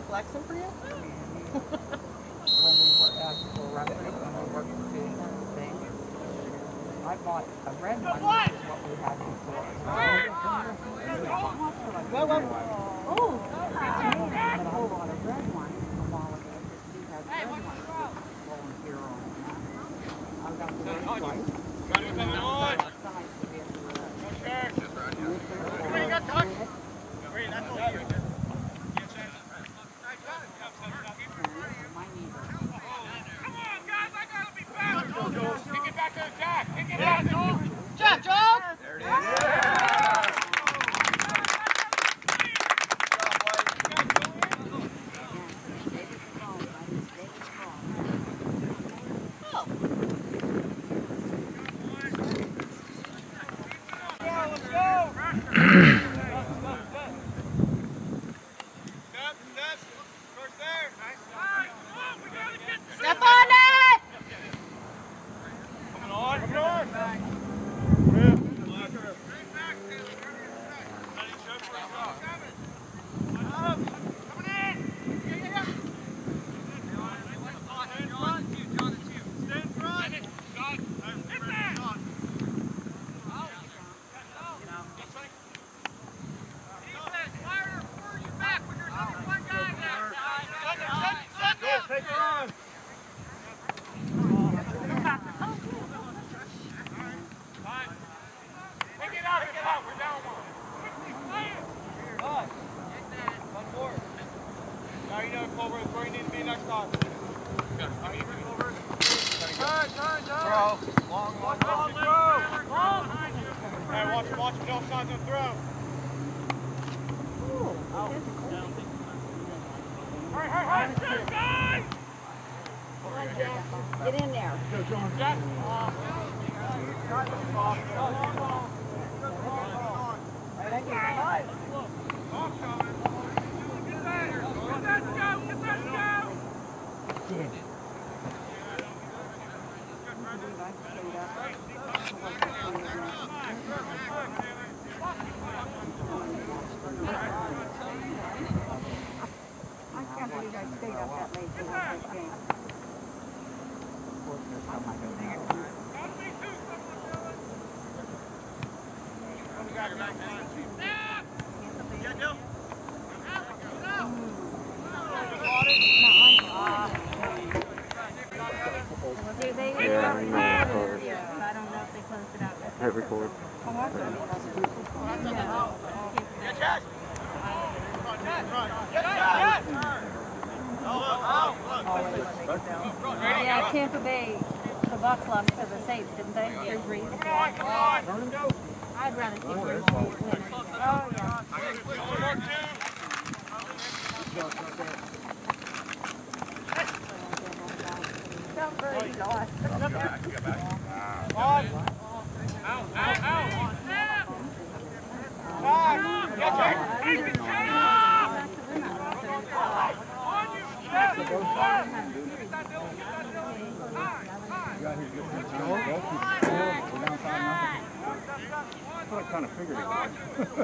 flexing for you? When we were at the restaurant, when we worked for doing thing, I bought a red one, which is what we had before. Whoa, whoa. Oh! But I bought a red one a while ago, because we had red ones volunteer on that. I've got the red white. Jack, Jones! There it is. Step on it! Coming on, coming on! Take it on! Take it out, we're down one. One more. Now you know, Clover, it's where you need to be next time. Turn. Throw. Long. Hey, watch him, don't sign the throw. Hey, guys! Get in there. Go, John. Jack. I can't believe I stayed up that late for this game. Hit record. Yeah, Tampa Bay, the Bucs lost to the Saints, didn't they? Come on. I'd rather see Bruce win. Oh, yeah. Don't worry, lost. I kind of figured it out.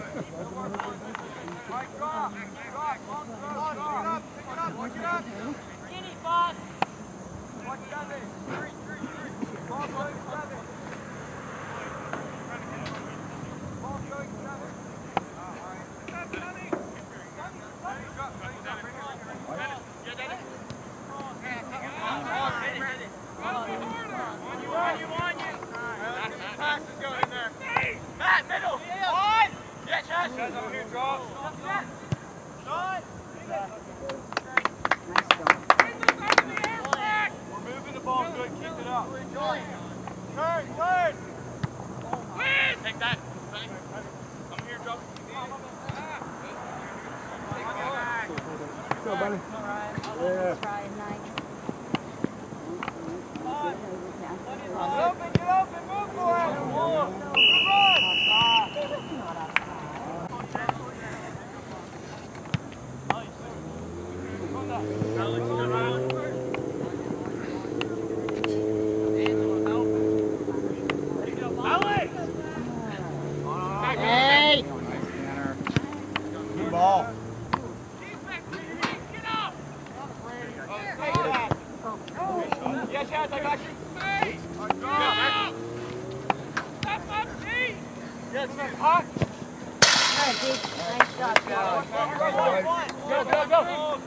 Take that. Come here, Joe. Go, buddy. Yeah. Get open, move for it. Good run. Hey! Good ball. Get Catch hands, I got you. Yes, hot. Good, Deke. Nice job, Joe. Go, go, go.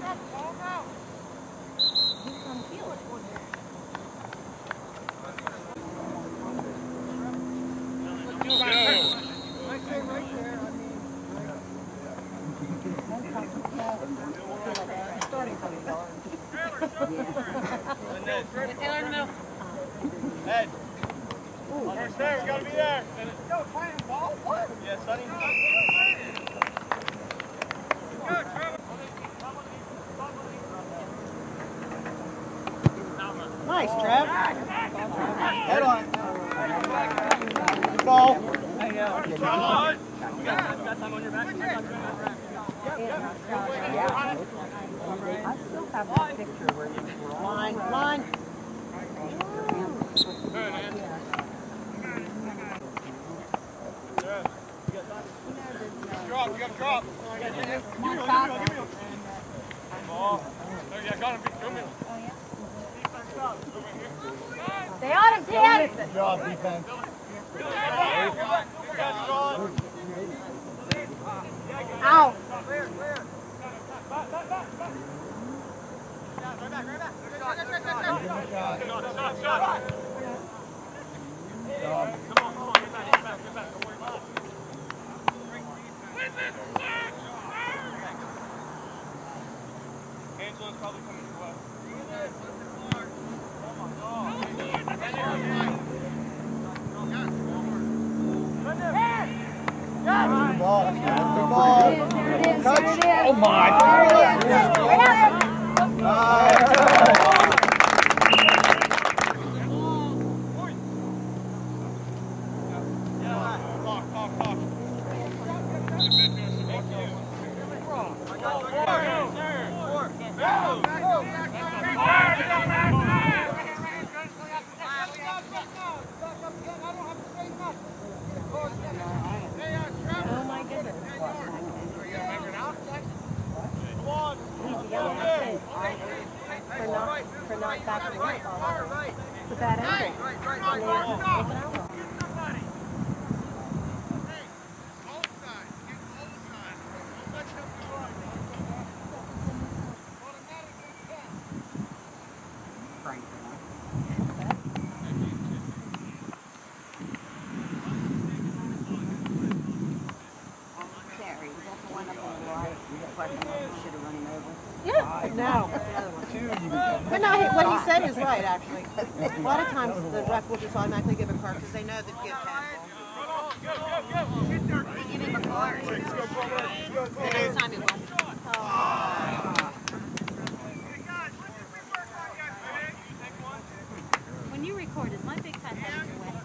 He's gonna feel it. Taylor in the middle. Ed. First there, we gotta be there. Yo, playing ball? What? Yeah, Sonny. Nice, Trev. Head on. Good ball. Come on. You got time on your back. I still have that picture where you were line. Drop, you gotta drop. Come on, Scott. Oh, there you go, got him. Stay on him, Ted. Good job, defense. Ow. Angela's probably coming to us. Good ball. Good ball. There it is. Touch. There it is. Oh my. Oh my goodness. For not backing up. It's a bad angle. No. But no, what he said is right, actually. A lot of times the ref will just automatically give a card because they know that you have handball. Give him a card. Next time he won't. When you record, is my big fat head in your way?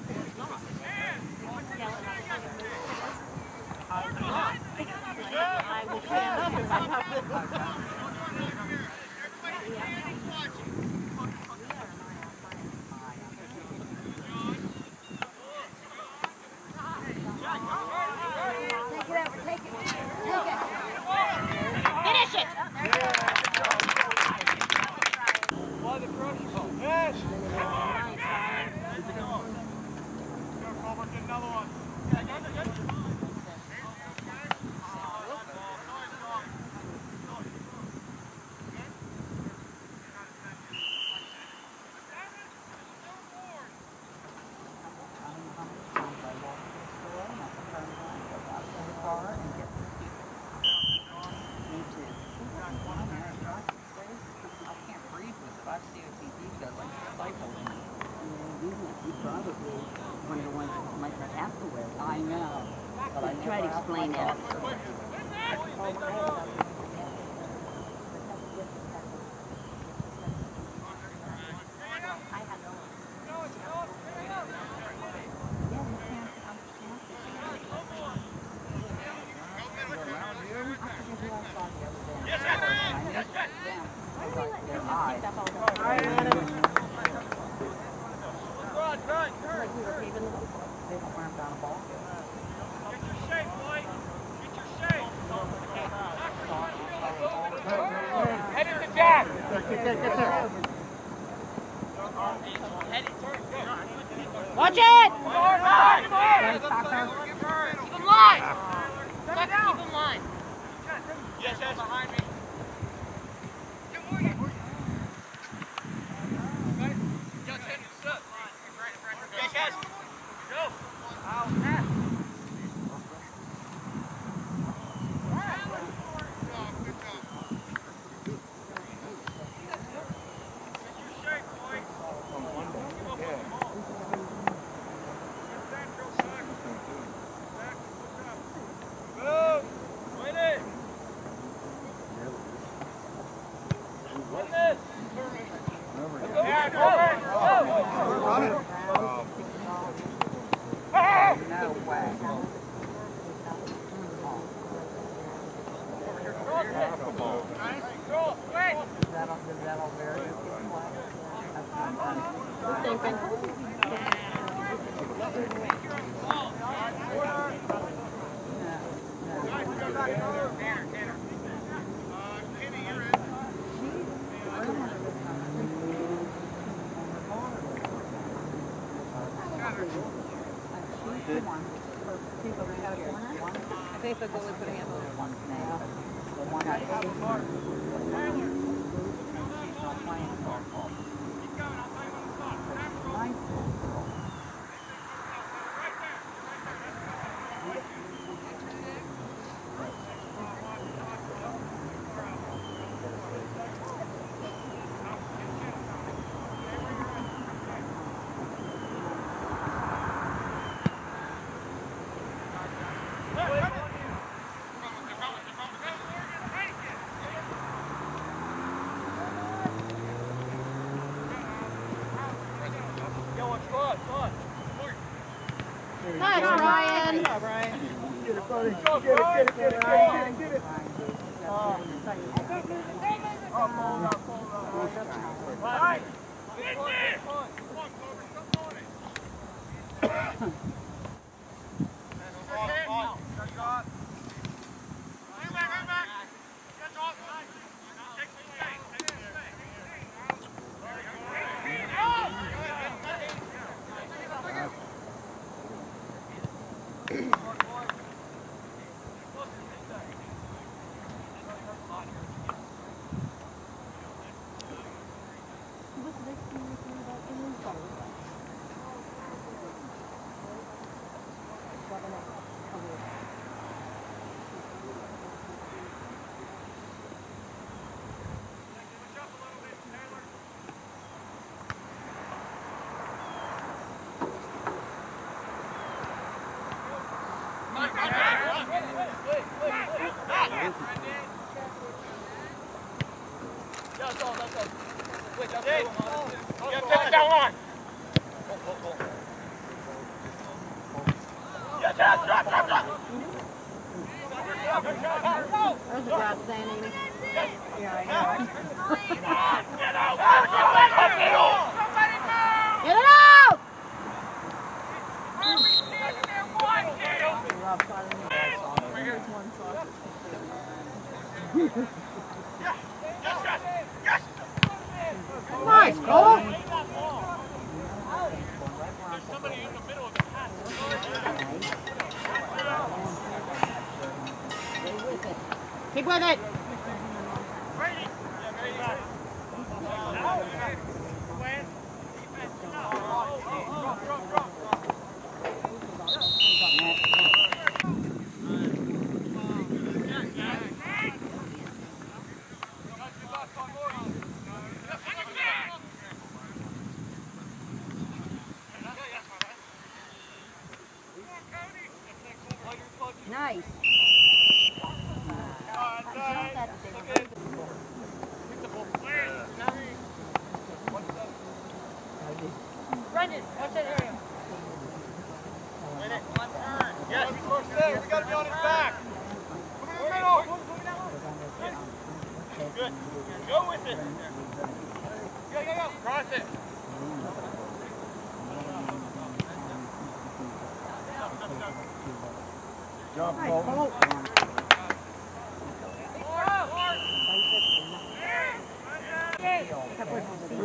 I will put him up if I have to. I know. Try to explain that. Watch it! Keep him line! Keep him line. Yes, yes. Behind me. Yes, yes. Go. I think the goalie put a hand on it. Nice, Ryan. Get it, buddy. Get it. Right. There's a drop, Danny. Yeah, I know. Get it out! Nice, Cole. Keep with it. Nice. Brendan, watch that area. Win it. One turn. Yes. We got to be on his back. Come in the middle. Good. Go with it. Go. Cross it. Jump, Cole.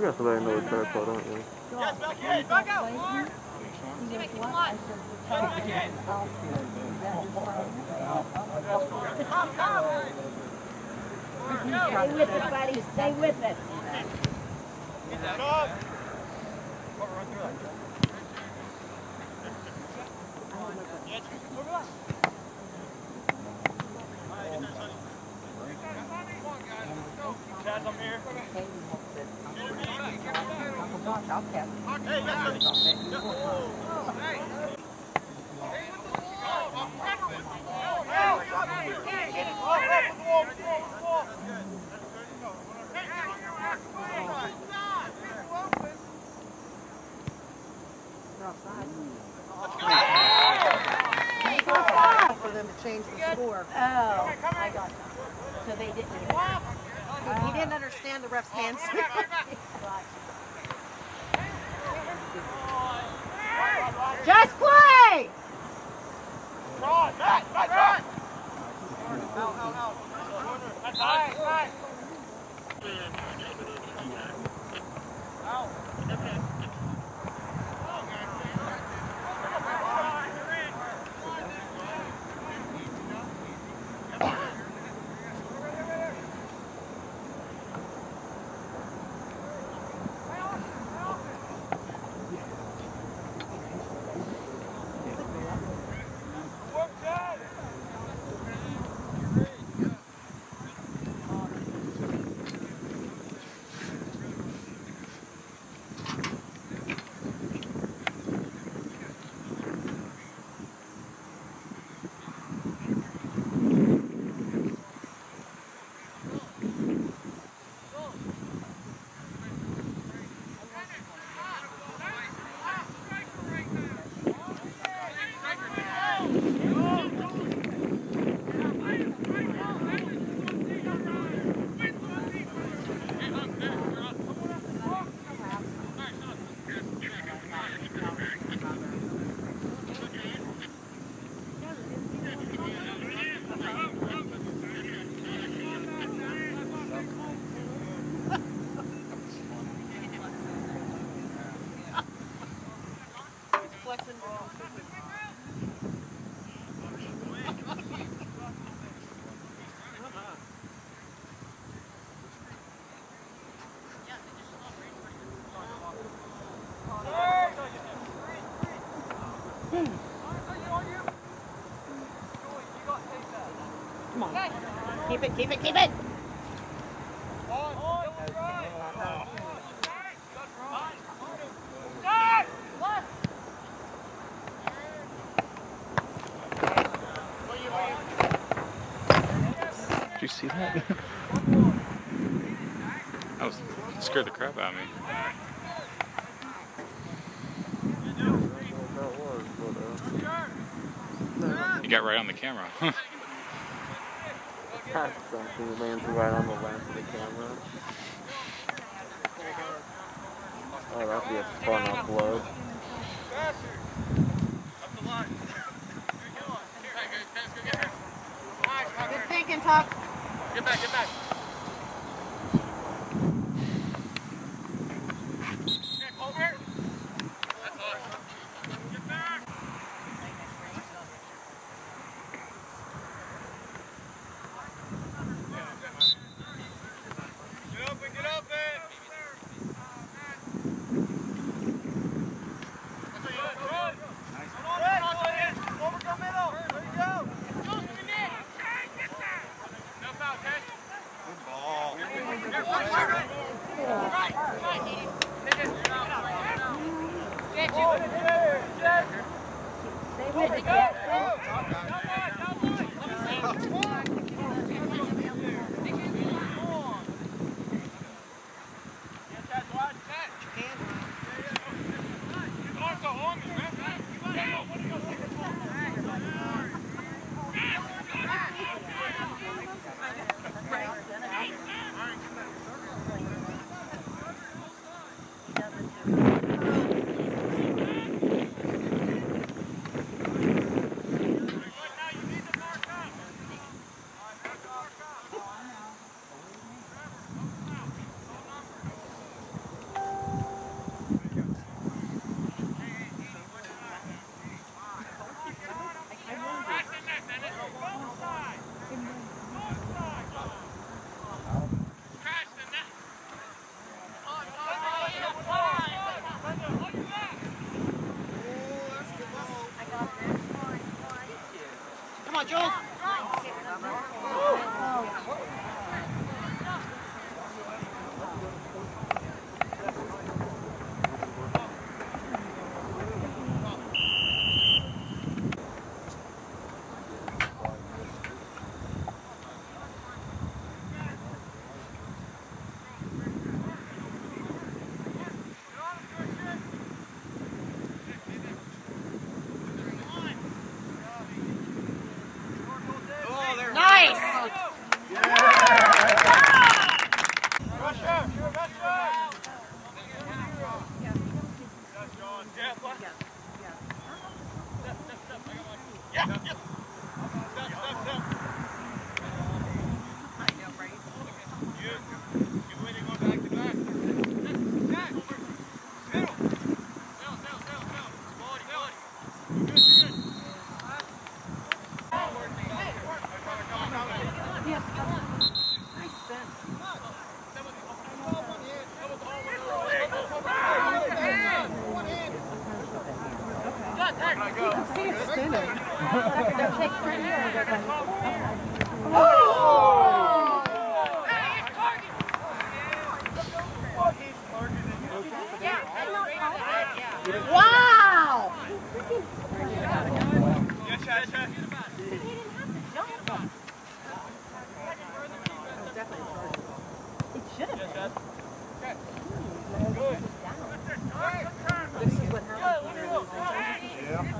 You got somebody know what track call, don't you? Yes, back out! Stay with it, buddy. Stay with it. Chaz, I'm here. For them to change the score. Oh, I got you. So they didn't. He didn't understand the ref's hand Just play! Run! Run! Run! Out! That's high! Come on. Keep it, keep it, keep it! Did you see that? That scared the crap out of me. You got right on the camera. That's something. Lands right on the lens of the camera. Oh, that'd be a fun upload. Good thinking, Tuck. Get back! Over! That's awesome. Get back! Get up, man! Over the middle! There you go! Jump out, Ted! Good ball. Stay with it, Jules. Wow! It should have been. This is what happens when you're losing. Yeah.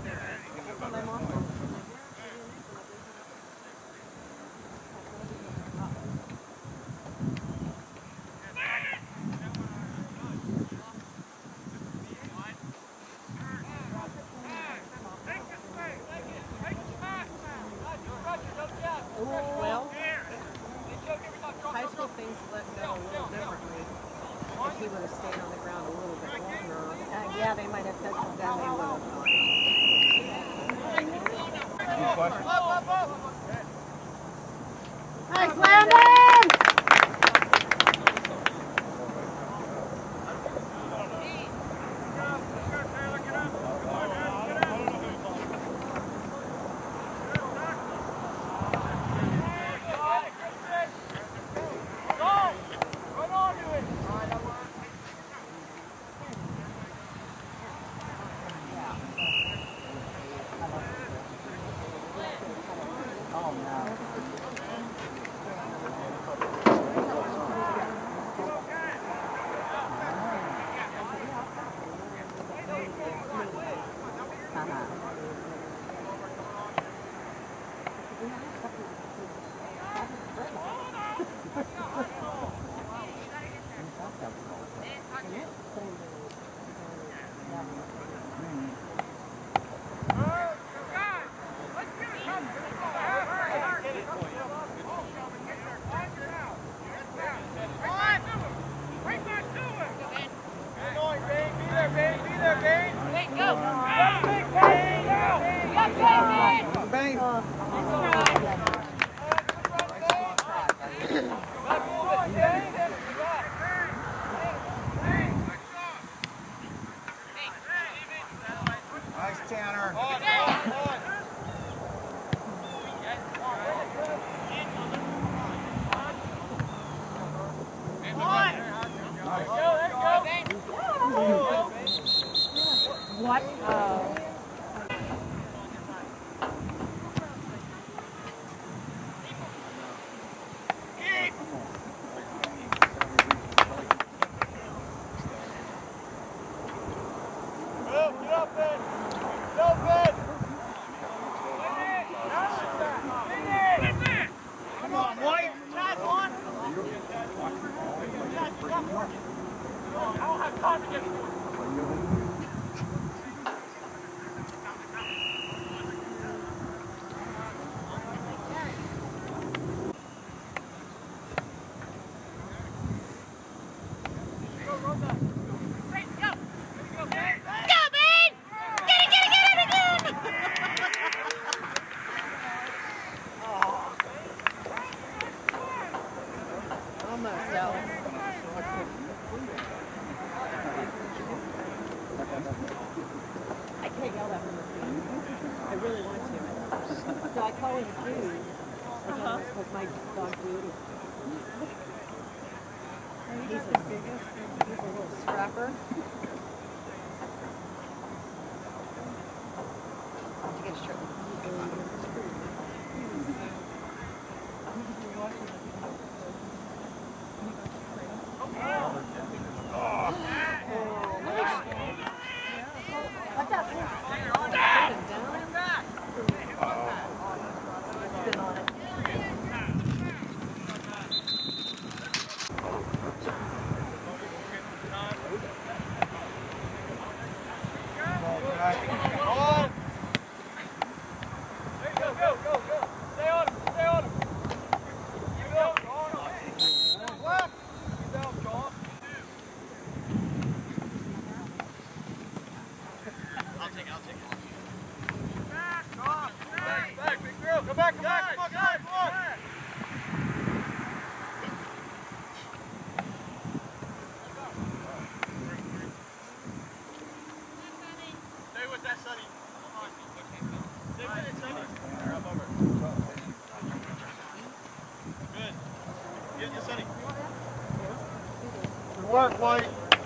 Well, high school things let go a little differently. If he would have stayed on the ground a little bit longer, yeah, they might have touched him down. They would have. Nice, Landon! in the food. Because my dog food is. He's the biggest. He's a little scrapper. Did you get a strip? Work, White.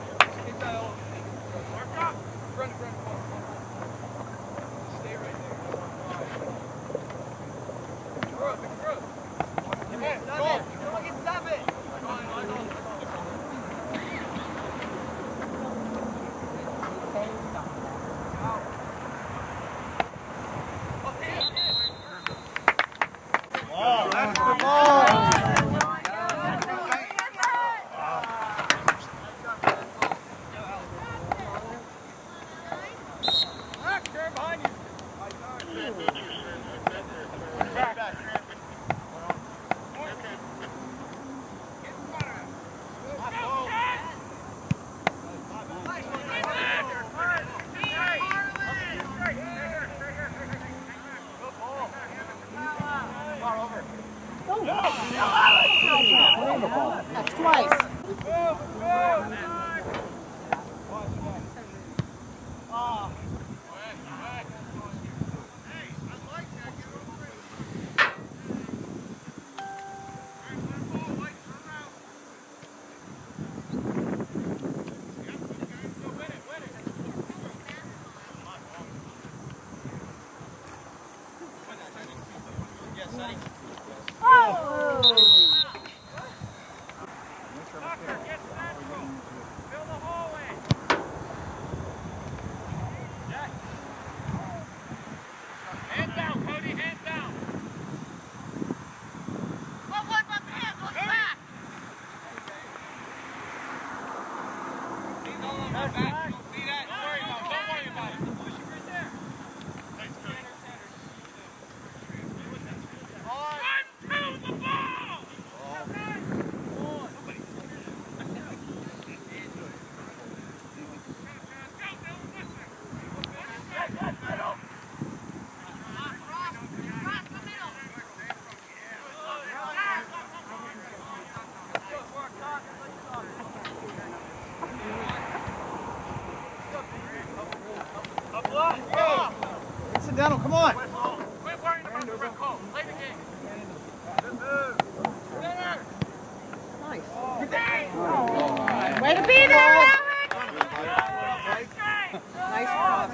Oh, that's the ball. That's twice. Dental, come on. Quit worrying about the front call. Play the game. Nice. Way to be there, Alex! Nice cross.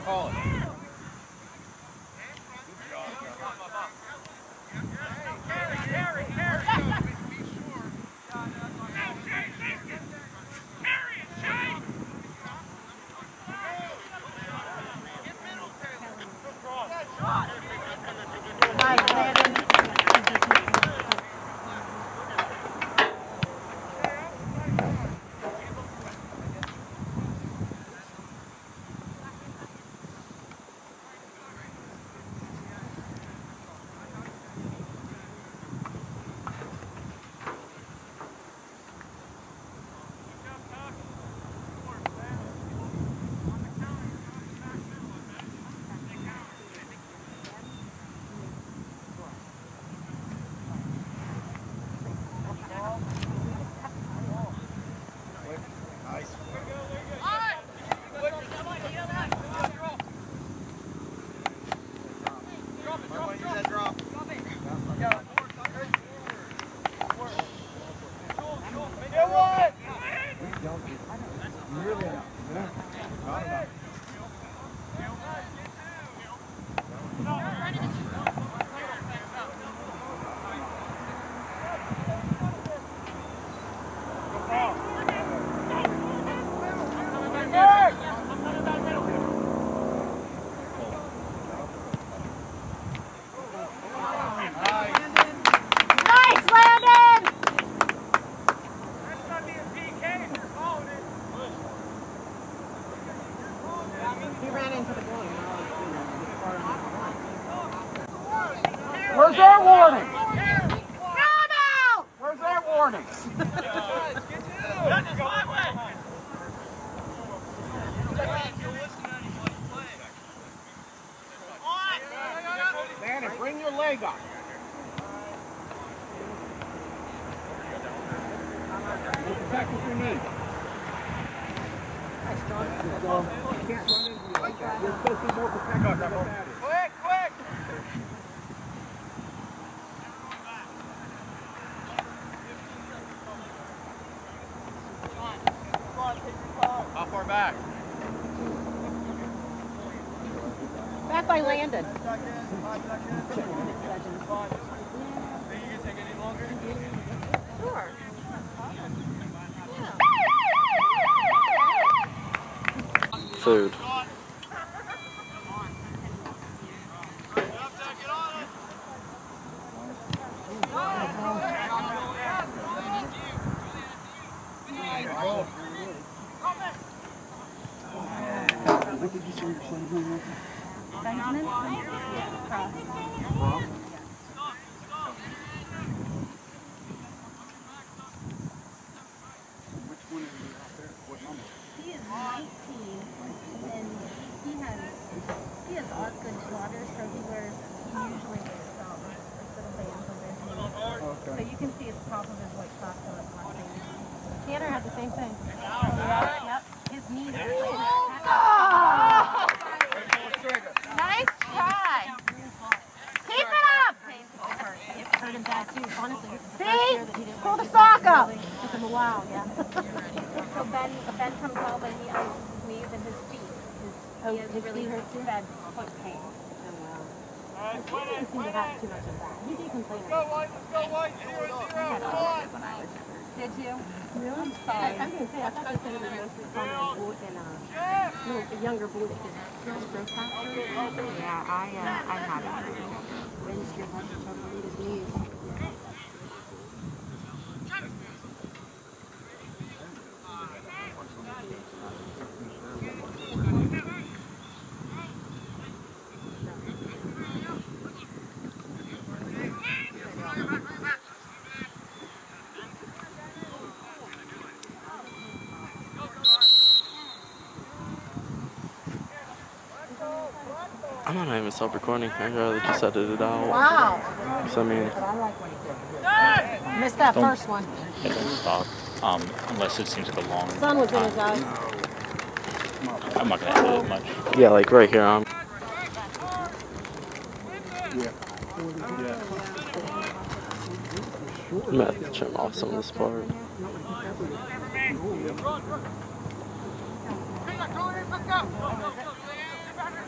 Call it. Nice, Landon. Nice, Landon! He ran into the goal. Where's our warning? Come out! Where's our warning? Danny, bring your leg up. Protect with your knee. You can't run into you like that. You're supposed to be more protected. Quick, quick! How far back? Back by Landon. 5 seconds. 6 seconds. Think you can take any longer? Sure. Food. What did you say your son's name was? Benjamin? Cross. Which one is he out there? What number? He is 19, and he has Osgood daughters, so he usually wears little bands on his knees. So you can see it's top of his white socks on his left knee. Tanner had the same thing. Yep. His knees are Nice try. Keep it up. It hurt him bad too, honestly. See? Pull the sock up. It took him a while, yeah. So Ben comes out and he ices his knees and his feet. He has really bad foot pain. He doesn't seem to have too much of that. He did complain. Let's go, White. 0-0. Come on. Did you? Really? I'm sorry. I'm going to say, I thought you said it was mostly from a younger boy that grows faster. Yeah, I had it. When's your bunch of trouble with his knees? I'm not even stop recording. I'd rather just edit it out. Wow. Because I mean, Missed that first one. It don't stop. Unless it seems like a long Sun was in his eyes. I'm not gonna edit it much. yeah, like right here. Yeah. I'm gonna have to trim off some of this part. Let's go.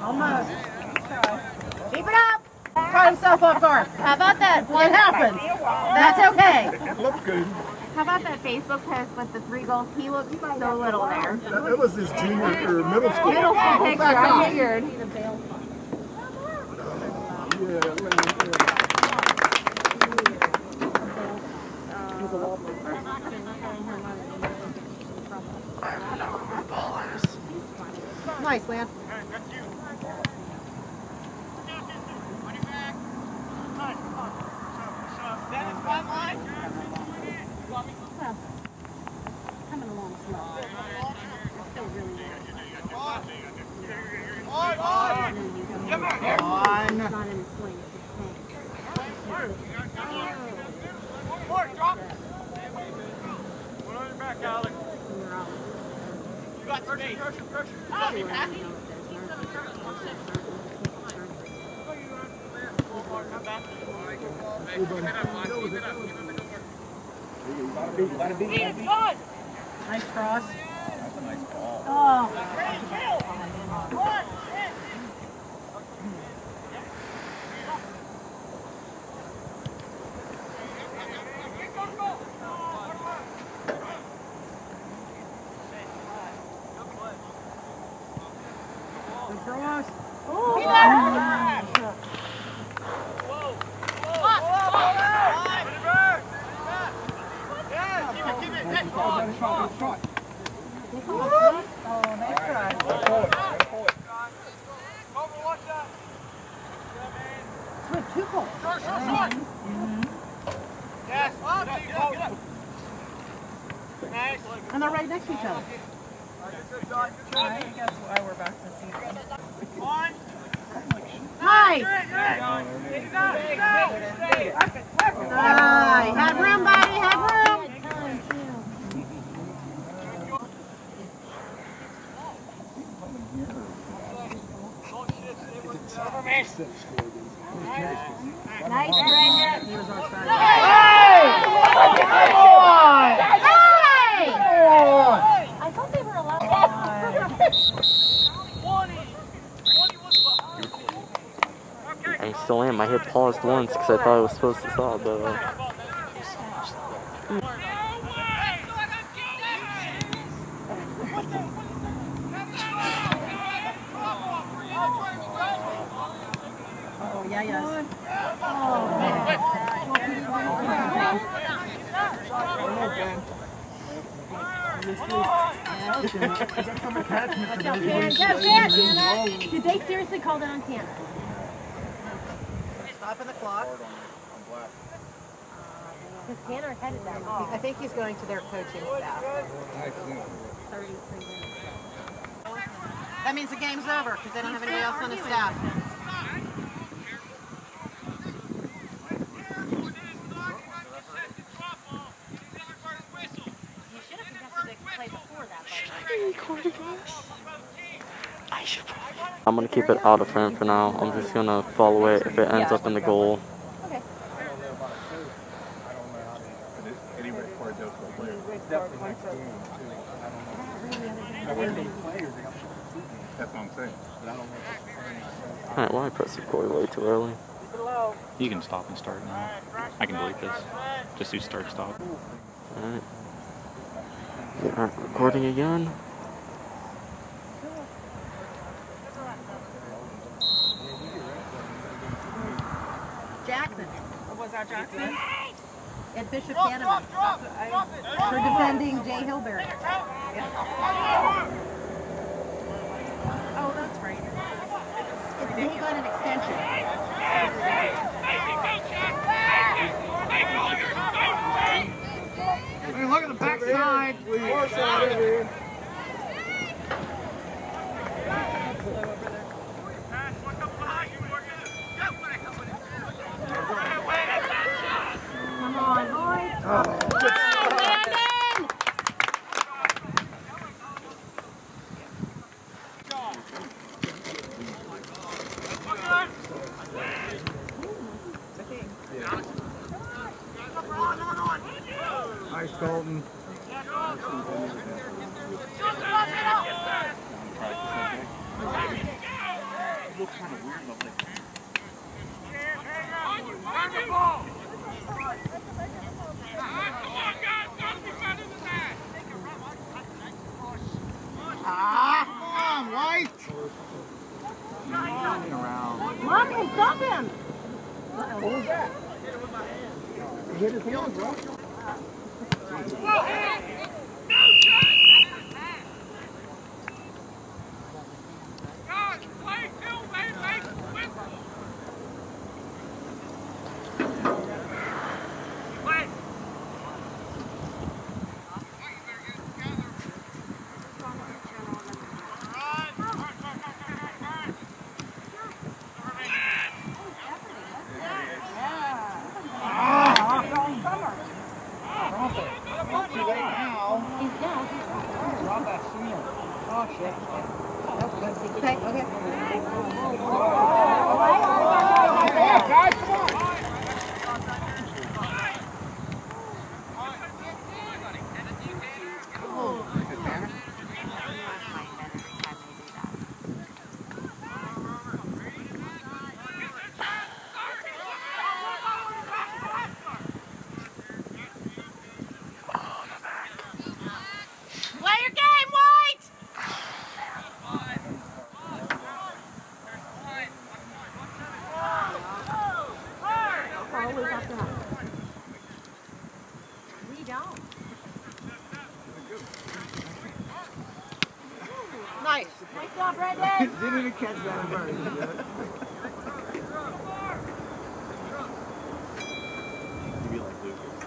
Almost. Keep it up. Caught himself off guard. How about that? It happens. That's okay. It looked good. How about that Facebook post with the 3 goals? He looks so little there. That was his junior or middle school. Middle school picture. I figured. Nice, Lan. Coming along slow. We're still really good. It's not in the swing. Nice cross. That's a nice ball. Oh. Good cross. Shot. Oh, nice try. Swift, 2 goals. And they're right next to each other. I think that's why we're back to see them. Nice! Have room, buddy, have room! Nice, Brenda. He was offside. I thought they were allowed. I still am. I hit paused once because I thought I was supposed to stop, but Oh, yeah, yes. Did they seriously call that on camera? Stopping the clock. Because Tanner headed that way. I think he's going to their coaching staff. 33 minutes. That means the game's over because they don't have anybody else on the staff. You should have suggested they play before that. I'm gonna keep it out of frame for now. I'm just gonna follow it if it ends up in the goal. Okay. That's what I'm saying. Alright, well I pressed record way too early. You can stop and start now. I can delete this. Just do start stop. Alright. Alright, recording again. Jackson. Was that Jackson? And Bishop Canada. For defending Jay Hilberry. Oh, that's right. They got an extension. Hey, look at the back side. Come on, boys. Nice, Colton. looked kind of weird. I was like, come on, White! Running around. Marcus, stop him! What was that? He hit his hand, bro. Nice. Nice job, Brandon. Didn't even catch that bird. you be like Lucas.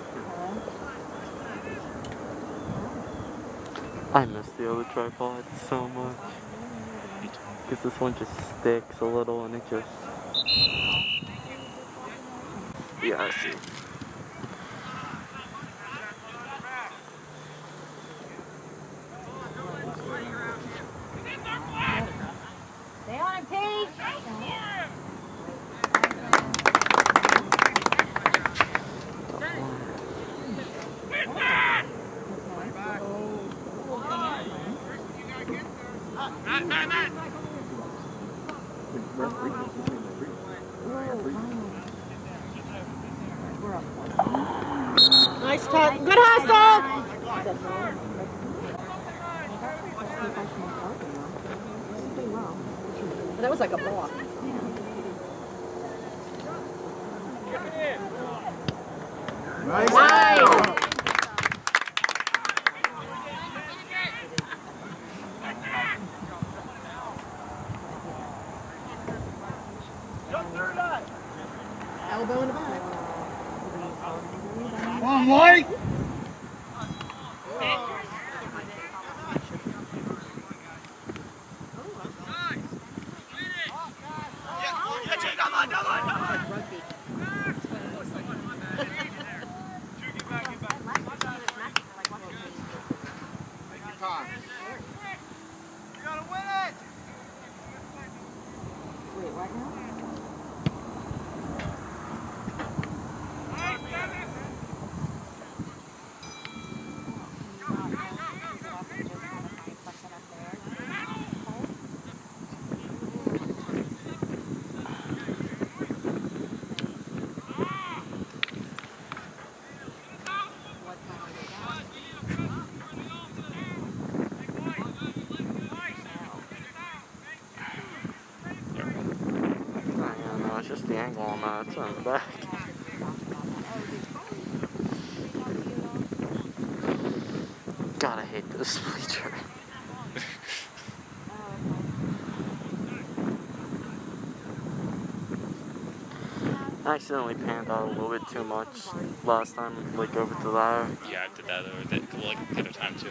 I miss the other tripod so much. Because this one just sticks a little and it just... Yeah, I see. Stay on him, Paige. Nice touch. Good hustle. That was like a block. Nice. Nice. Elbow in the back. Come on, White! It's just the angle on that. It's on the back. God, I hate this bleacher. I accidentally panned out a little bit too much last time, like over to there. Yeah, I did that like the other time too.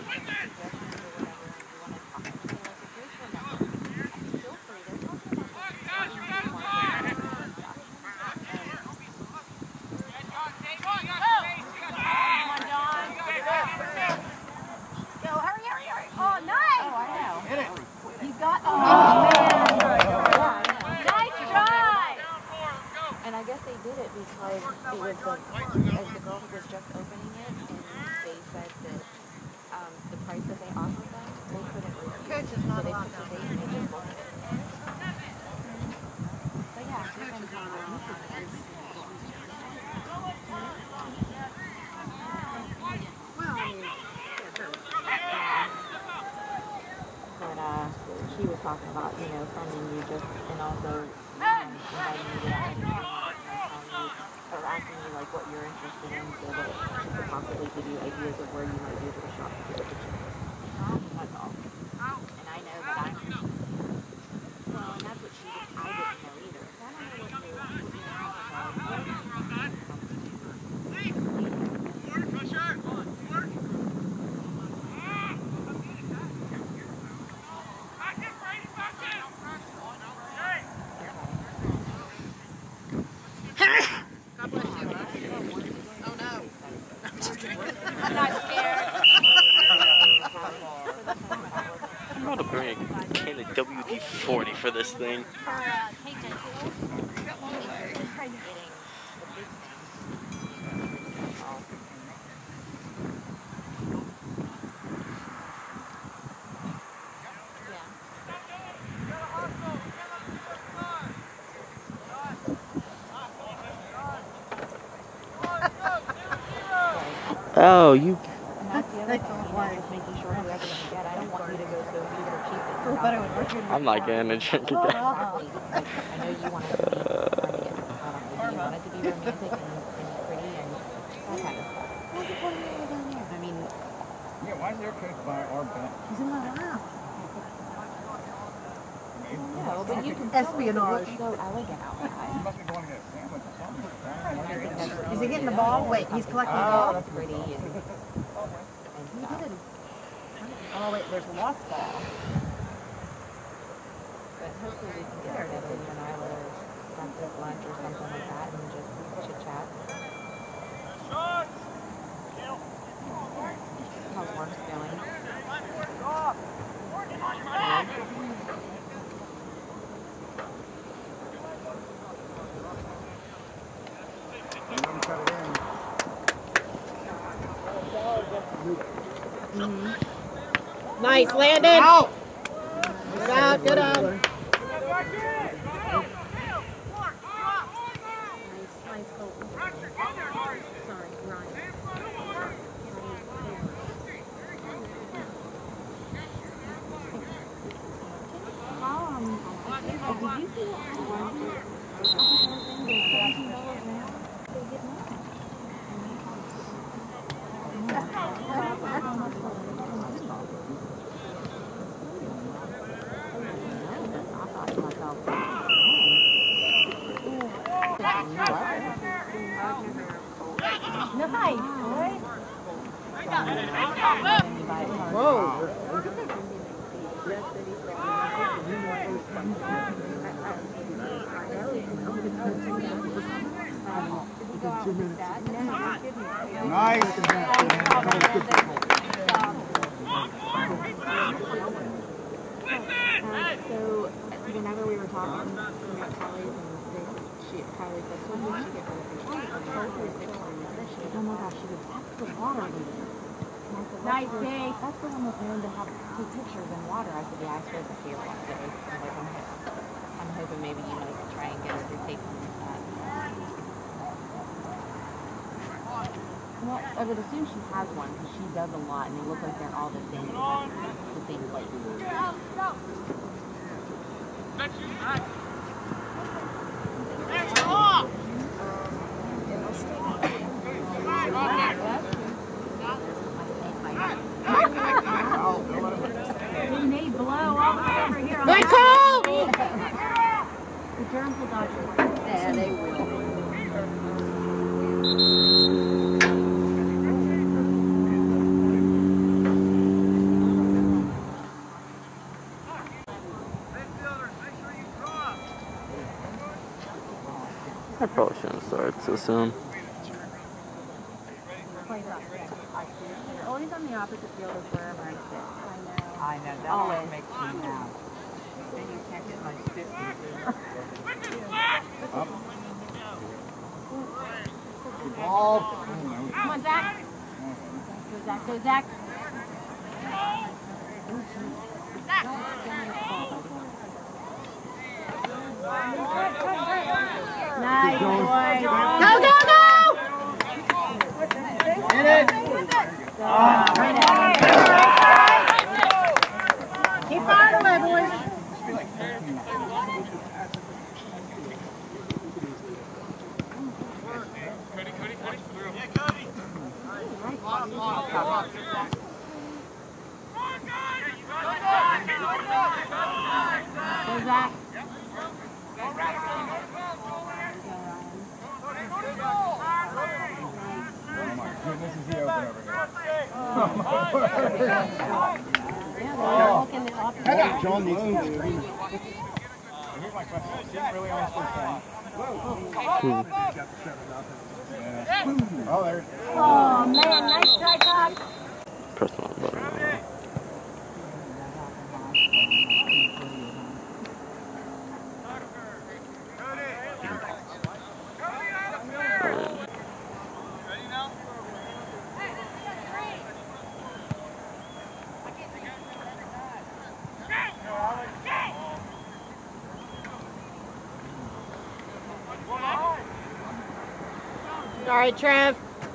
talking about, you know, funding you just, and also inviting you to that or asking you like what you're interested in so that she could possibly give you ideas of where you might be able to shop to get the chicken. That's all. And I know that I'm, well, and that's what she did, I didn't know either. So I don't know what I'm not scared. I'm about to bring a can of WD-40 for this thing. Oh, you. That's the other thing, you know, just making sure whoever you get, I don't want you to go so either cheap. I'm not getting a drink again. Like, I know you wanted to be, you wanted to be romantic and pretty and that kind of stuff. What's the point of it down there? I mean, Yeah, why is there a case by our bench? he's in my lap. No, but you can Espionage. so elegant outside. You must be going to get a sandwich or something. Is he getting the ball? Wait, he's collecting the Oh, ball? that's pretty and stuff. Oh, wait, there's a lost ball. But hopefully we can get together, you and I will have this lunch or something like that and just chit chat. How's work going? Nice, Landon! Out! Good out, good out. Nice goal. Sorry, Ryan. Nice, boy. Whoa. Nice. So whenever we were talking about Kelly's and Kylie said, when did she get rid of her? She goes, oh my gosh, she goes, that's the water lady. And I said, Nice, Dave. that's the one that's known to have two pictures in water. I said, yeah, I spoke to her one day. I'm hoping maybe you guys can try and get her to take on that. Well, I would assume she has one because she does a lot and they look like they're all the same place. Didn't they blow all the way over here on Good call! the germs will dodge you. Yeah, they will. I probably shouldn't start so soon. Always on the opposite field of wherever I sit. I know, that always makes me mad. Then you can't get my 50. Ball. Come on, Zach. Go, Zach. Go, Zach. Nice, boy. Go, go, go! Hit it. Keep firing away, boys. Zach. Goodness, is he open over Yeah, John needs to do. Here's my question. Didn't really honestly try. Oh, there. Oh man, nice try, Doc. Press the wrong button. All right, Trev.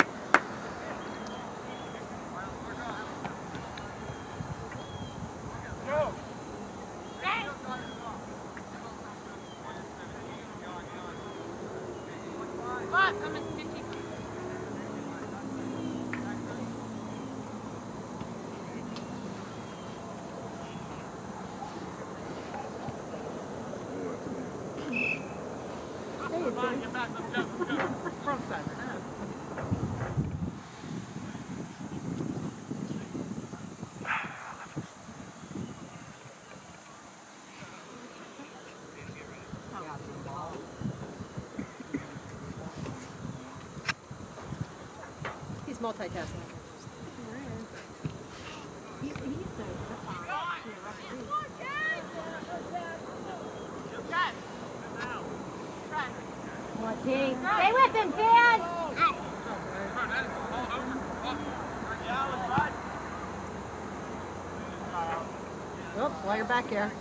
Front side. He's multitasking. Stay with him, Ted! Oops, while you're back here.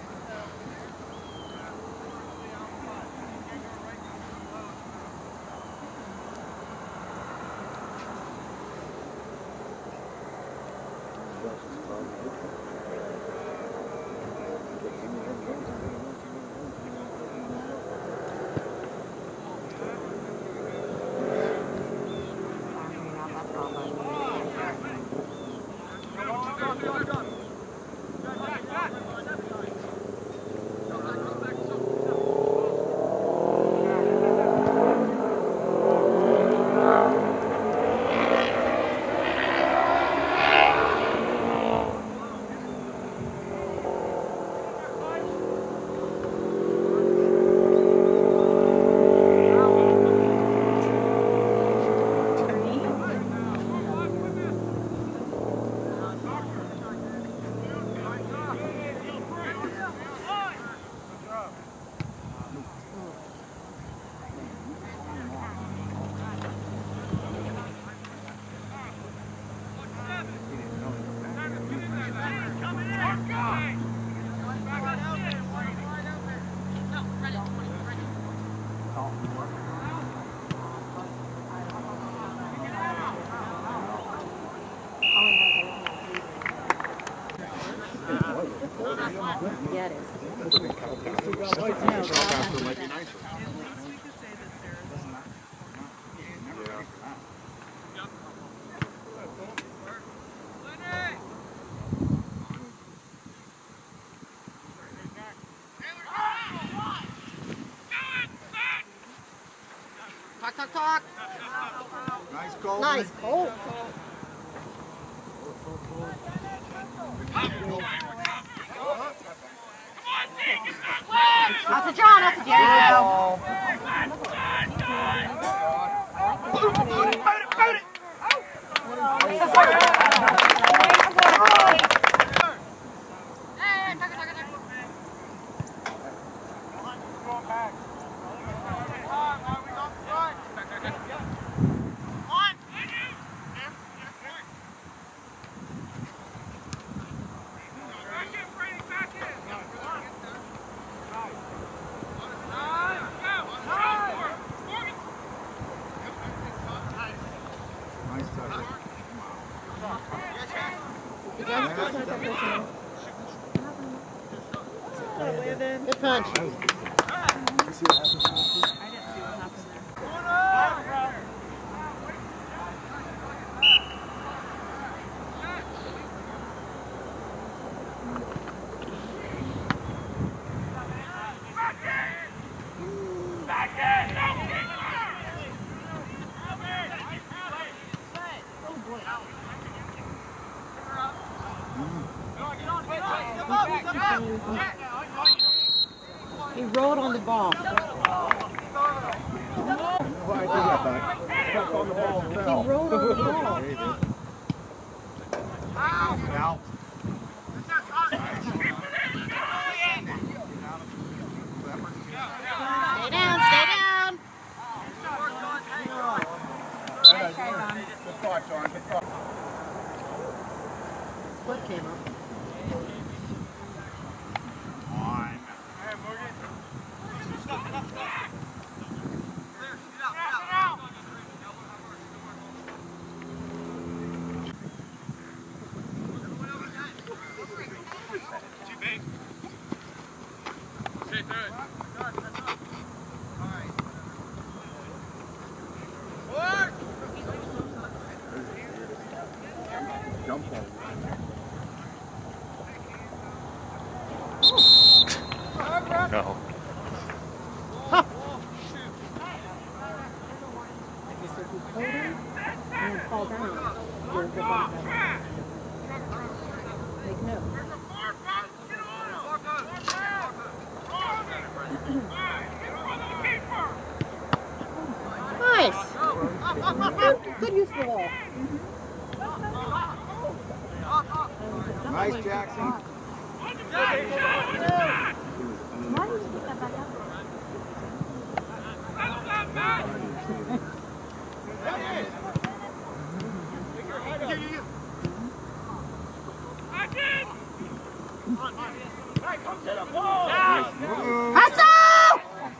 Yeah, it is. Talk, talk, talk. Nice goal. Nice. Oh. That's a John. That's a John. Good punch. He rolled on the ball. Why I did that back. Stepped on the ball and fell. He rolled on the ball. Out. Stay down, stay down. Good thought, Sean. Good thought. Flip came up. Jump ball. Go. I guess if you hold him and then fall down, you'll go back up. Make note. Nice. Good use of the wall. Nice, Jackson. Why did you put that back up? Hustle!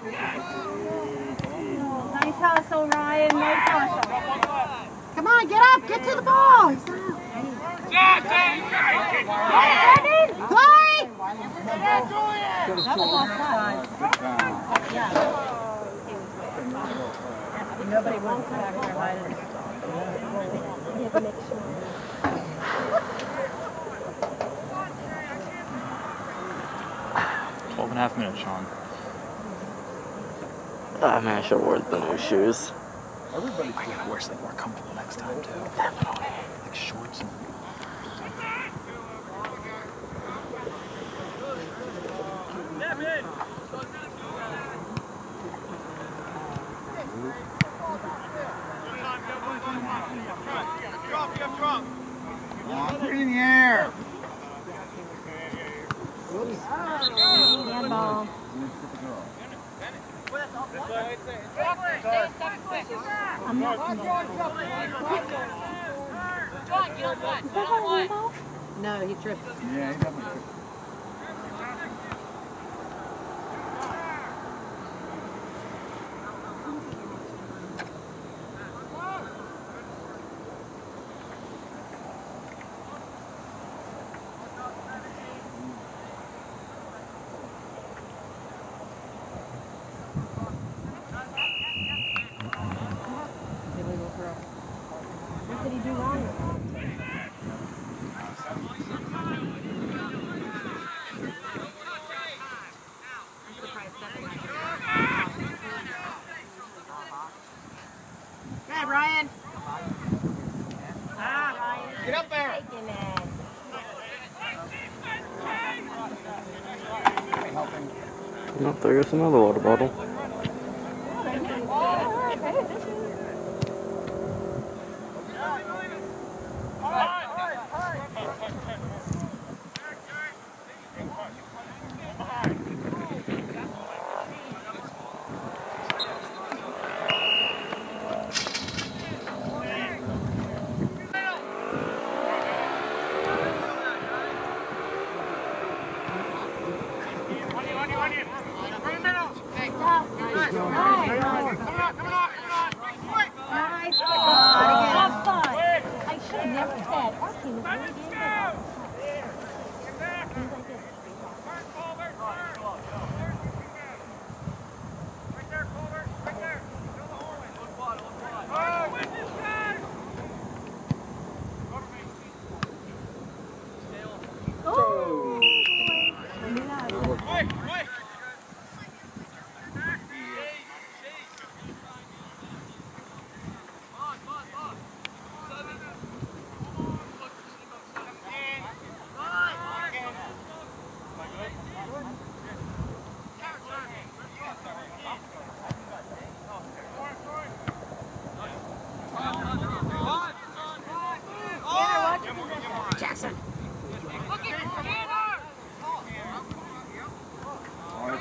Nice hustle, Ryan. Nice hustle. Come on, get up, get to the ball. He's not out. Chloe! That was offside. Nobody wants to back there hiding. 12.5 minutes, Sean. Ah, man, I should have worn the new shoes. Everybody. I gotta wear something more comfortable next time, too. Like shorts and... Put it in the air. Handball. I'm not going to. Is that a handball? No, he tripped. Yeah, he definitely tripped. Illegal throw. What did he do wrong? Good, Ryan. Get up there. Taking it. Oh, there goes another water bottle.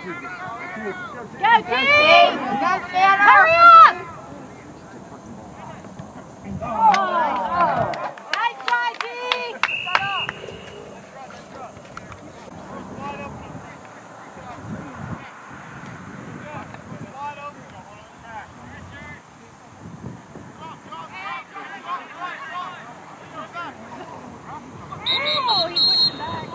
Hurry up! Nice try, D! Oh, he pushed it back.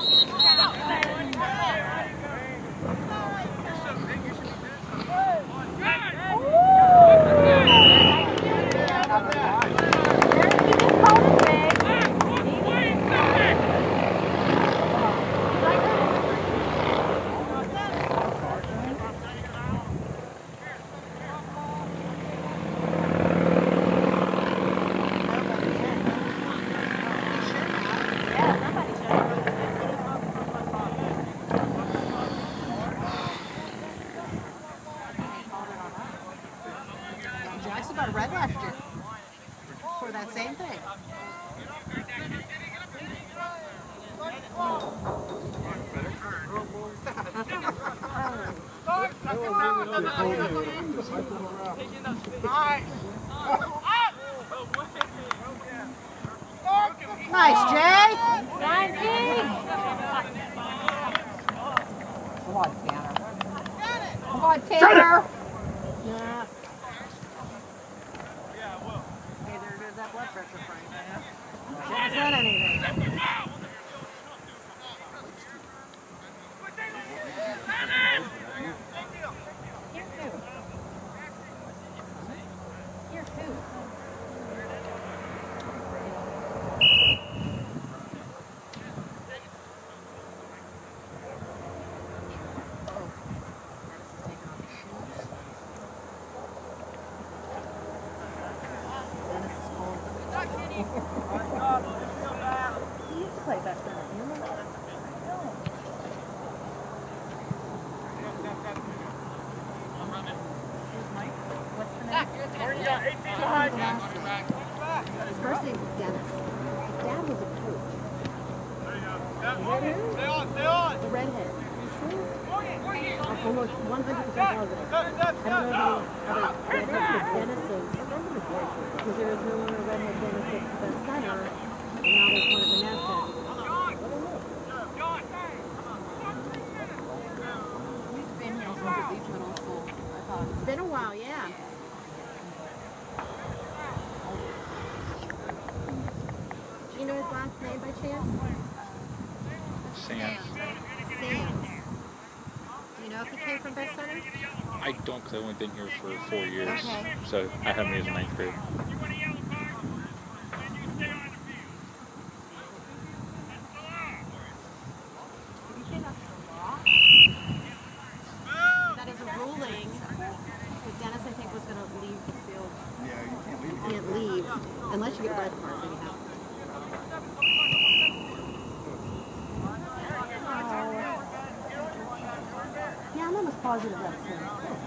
Jackson got a red last year for that same thing. Nice, Jay. Come on, Tanner. Come on, Tanner. Yeah. Hey, there goes that blood pressure, Frank. Hasn't said anything. Here, too. He used to play best center. You remember that? What's the name? His first name is Dennis. His dad was a coach. Stay on! The redhead. I'm almost 100% positive. I don't know if any other redheads but Dennis's. Because there is no longer a redhead Dennis at the center, and now there's one at Vanessa. He's been here since at least middle school. I thought. It's been a while, yeah. Do you know his last name by chance? Sam. Sam. Do you know if he came from Best Center? I don't, because I've only been here for 4 years. Okay. So I haven't been in 9th grade. That is a ruling. Because Dennis, I think, was going to leave the field. Yeah, you can't leave. You can't leave unless you get a red card, then you have to. Yeah, I'm almost positive that's him.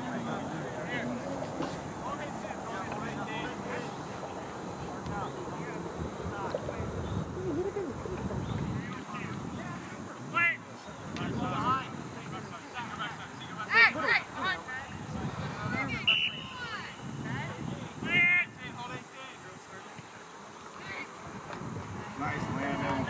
Nice, Landon.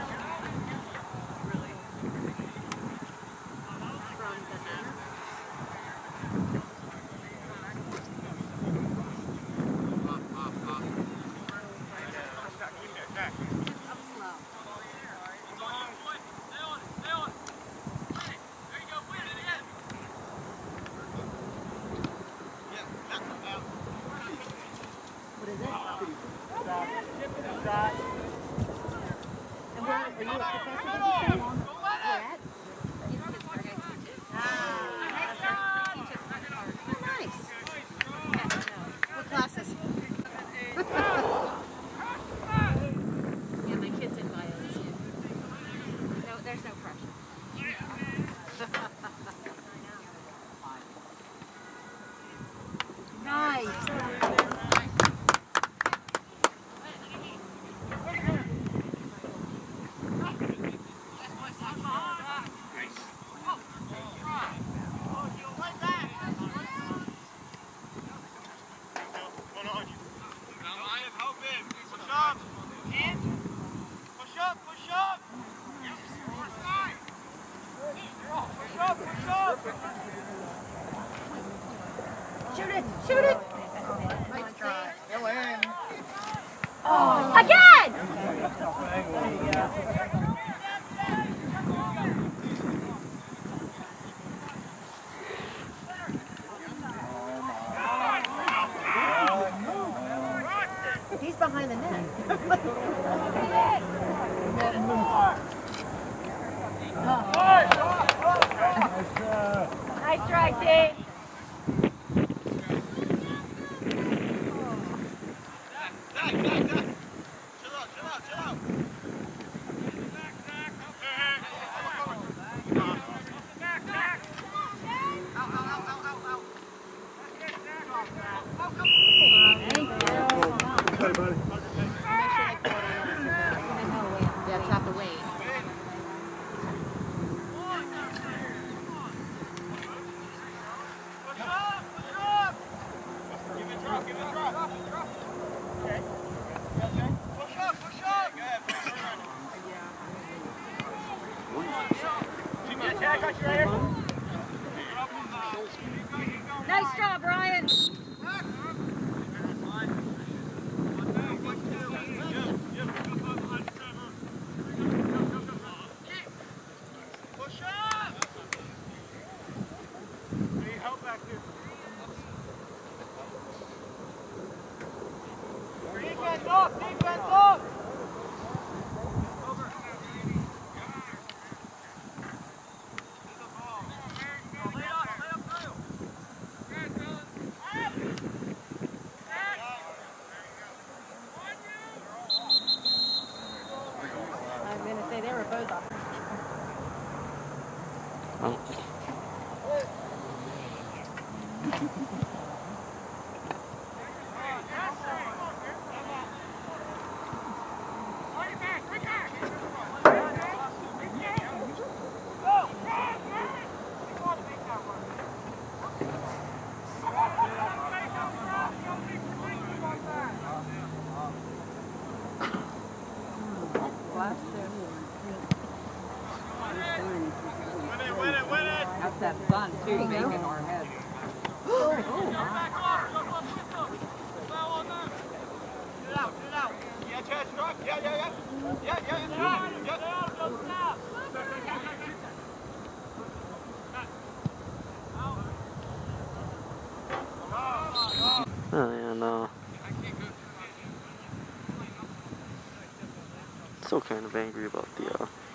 What is it? And where, are you a professor, did you say? Where at? Oh, nice. What classes? Yeah, my kid's in violence. No, there's no pressure. Nice. shoot it! Still in. Again! He's behind the net. Nice try, Dave. Yeah, it's not the weight. Nice job, Ryan. Defense up! Defense up! I'm going to say they were both off. Oh. That's that sun too, making our heads. And still kind of angry about the